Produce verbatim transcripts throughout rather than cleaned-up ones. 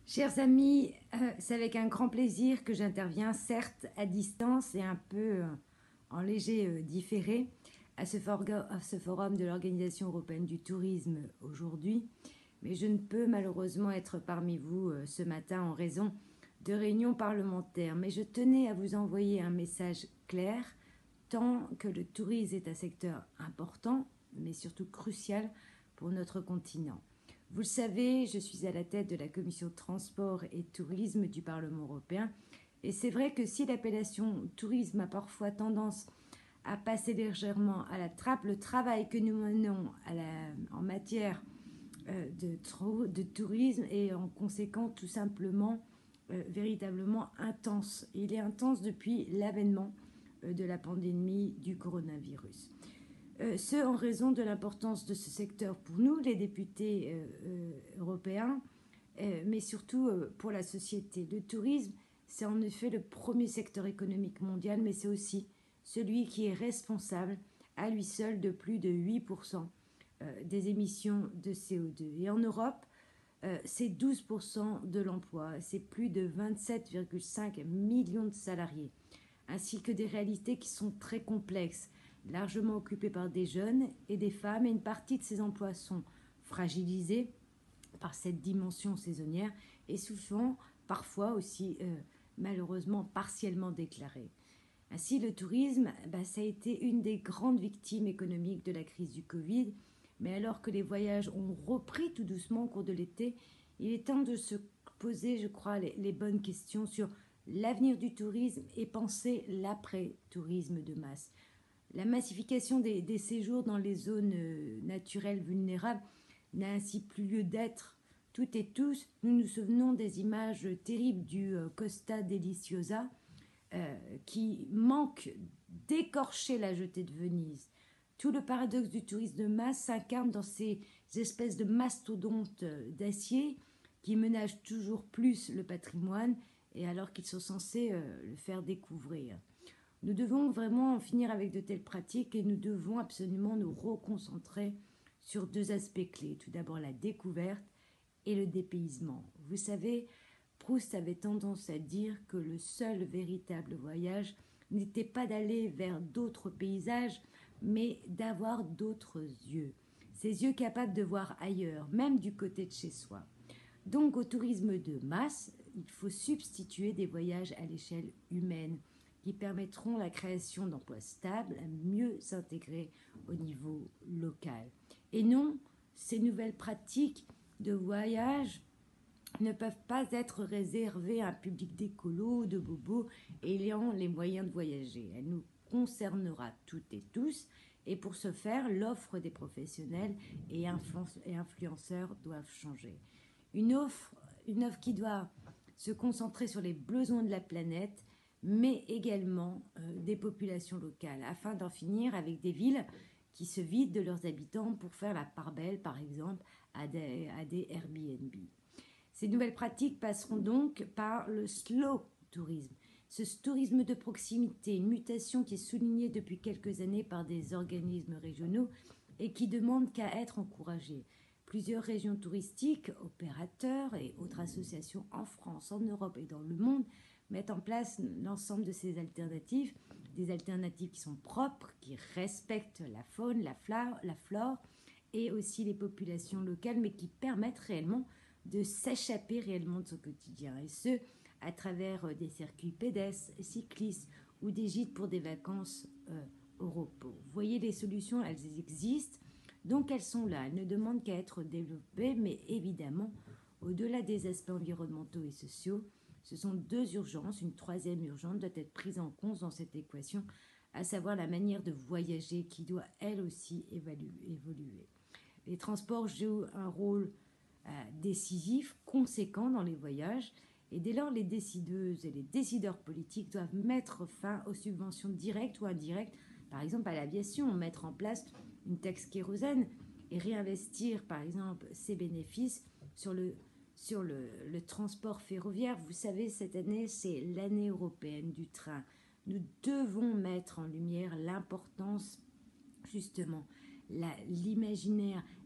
Chers amis, euh, c'est avec un grand plaisir que j'interviens, certes à distance et un peu euh, en léger euh, différé, à ce, à ce forum de l'Organisation européenne du tourisme aujourd'hui. Mais je ne peux malheureusement être parmi vous euh, ce matin en raison de réunions parlementaires. Mais je tenais à vous envoyer un message clair, tant que le tourisme est un secteur important, mais surtout crucial pour notre continent. Vous le savez, je suis à la tête de la commission transport et tourisme du Parlement européen. Et c'est vrai que si l'appellation tourisme a parfois tendance à passer légèrement à la trappe, le travail que nous menons à la, en matière euh, de, de tourisme est en conséquent tout simplement euh, véritablement intense. Il est intense depuis l'avènement euh, de la pandémie du coronavirus. Euh, ce en raison de l'importance de ce secteur pour nous, les députés euh, euh, européens, euh, mais surtout euh, pour la société. Le tourisme, c'est en effet le premier secteur économique mondial, mais c'est aussi celui qui est responsable à lui seul de plus de huit pour cent euh, des émissions de C O deux. Et en Europe, euh, c'est douze pour cent de l'emploi, c'est plus de vingt-sept virgule cinq millions de salariés, ainsi que des réalités qui sont très complexes, largement occupées par des jeunes et des femmes, et une partie de ces emplois sont fragilisés par cette dimension saisonnière et souvent, parfois aussi, euh, malheureusement, partiellement déclarés. Ainsi, le tourisme, bah, ça a été une des grandes victimes économiques de la crise du Covid, mais alors que les voyages ont repris tout doucement au cours de l'été, il est temps de se poser, je crois, les, les bonnes questions sur l'avenir du tourisme et penser l'après-tourisme de masse. La massification des, des séjours dans les zones euh, naturelles vulnérables n'a ainsi plus lieu d'être. Toutes et tous, nous nous souvenons des images terribles du euh, Costa Deliciosa euh, qui manque d'écorcher la jetée de Venise. Tout le paradoxe du tourisme de masse s'incarne dans ces espèces de mastodontes d'acier qui menacent toujours plus le patrimoine, et alors qu'ils sont censés euh, le faire découvrir. Nous devons vraiment en finir avec de telles pratiques et nous devons absolument nous reconcentrer sur deux aspects clés. Tout d'abord, la découverte et le dépaysement. Vous savez, Proust avait tendance à dire que le seul véritable voyage n'était pas d'aller vers d'autres paysages, mais d'avoir d'autres yeux. Ces yeux capables de voir ailleurs, même du côté de chez soi. Donc au tourisme de masse, il faut substituer des voyages à l'échelle humaine qui permettront la création d'emplois stables, à mieux s'intégrer au niveau local. Et non, ces nouvelles pratiques de voyage ne peuvent pas être réservées à un public d'écolos, de bobos, ayant les moyens de voyager. Elle nous concernera toutes et tous, et pour ce faire, l'offre des professionnels et, influ- et influenceurs doivent changer. Une offre, une offre qui doit se concentrer sur les besoins de la planète, mais également euh, des populations locales, afin d'en finir avec des villes qui se vident de leurs habitants pour faire la part belle, par exemple, à des, à des Airbnb. Ces nouvelles pratiques passeront donc par le slow tourisme, ce tourisme de proximité, une mutation qui est soulignée depuis quelques années par des organismes régionaux et qui demande qu'à être encouragée. Plusieurs régions touristiques, opérateurs et autres associations en France, en Europe et dans le monde mettent en place l'ensemble de ces alternatives, des alternatives qui sont propres, qui respectent la faune, la flore, la flore et aussi les populations locales, mais qui permettent réellement de s'échapper réellement de son quotidien. Et ce, à travers des circuits pédestres, cyclistes ou des gîtes pour des vacances euh, au repos. Vous voyez, les solutions, elles existent, donc elles sont là. Elles ne demandent qu'à être développées, mais évidemment, au-delà des aspects environnementaux et sociaux, ce sont deux urgences. Une troisième urgence doit être prise en compte dans cette équation, à savoir la manière de voyager qui doit, elle aussi, évoluer. Les transports jouent un rôle euh, décisif, conséquent dans les voyages, et dès lors, les décideuses et les décideurs politiques doivent mettre fin aux subventions directes ou indirectes, par exemple à l'aviation, mettre en place une taxe kérosène et réinvestir, par exemple, ces bénéfices sur le sur le, le transport ferroviaire. Vous savez, cette année, c'est l'année européenne du train. Nous devons mettre en lumière l'importance, justement, la, l'imaginaire,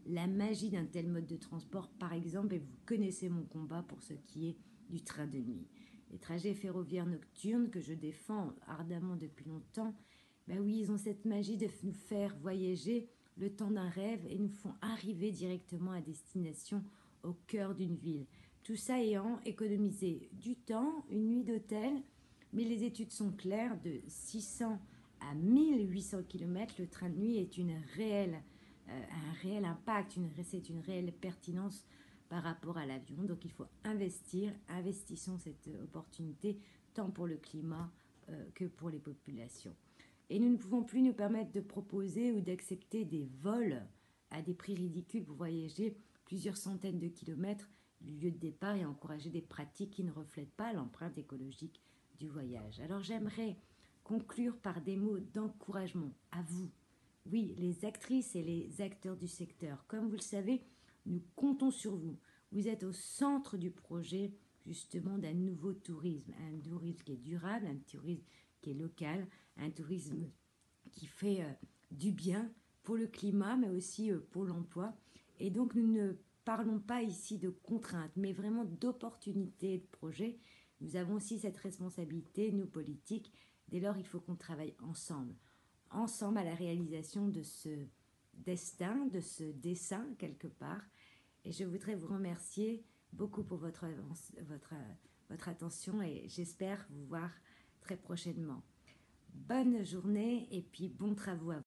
la magie d'un tel mode de transport, par exemple, et vous connaissez mon combat pour ce qui est du train de nuit. Les trajets ferroviaires nocturnes que je défends ardemment depuis longtemps, ben oui, ils ont cette magie de nous faire voyager le temps d'un rêve et nous font arriver directement à destination au cœur d'une ville. Tout ça ayant économisé du temps, une nuit d'hôtel, mais les études sont claires, de six cents à mille huit cents kilomètres, le train de nuit est une réelle, euh, un réel impact, une, c'est une réelle pertinence par rapport à l'avion. Donc il faut investir, investissons cette opportunité tant pour le climat euh, que pour les populations. Et nous ne pouvons plus nous permettre de proposer ou d'accepter des vols à des prix ridicules pour voyager plusieurs centaines de kilomètres du lieu de départ et encourager des pratiques qui ne reflètent pas l'empreinte écologique du voyage. Alors j'aimerais conclure par des mots d'encouragement à vous. Oui, les actrices et les acteurs du secteur, comme vous le savez, nous comptons sur vous. Vous êtes au centre du projet justement d'un nouveau tourisme, un tourisme qui est durable, un tourisme qui est local, un tourisme qui fait euh, du bien pour le climat, mais aussi euh, pour l'emploi. Et donc, nous ne parlons pas ici de contraintes, mais vraiment d'opportunités de projets. Nous avons aussi cette responsabilité, nous, politiques. Dès lors, il faut qu'on travaille ensemble, ensemble à la réalisation de ce destin, de ce dessin, quelque part. Et je voudrais vous remercier beaucoup pour votre, votre, votre attention et j'espère vous voir très prochainement. Bonne journée et puis bons travaux à vous.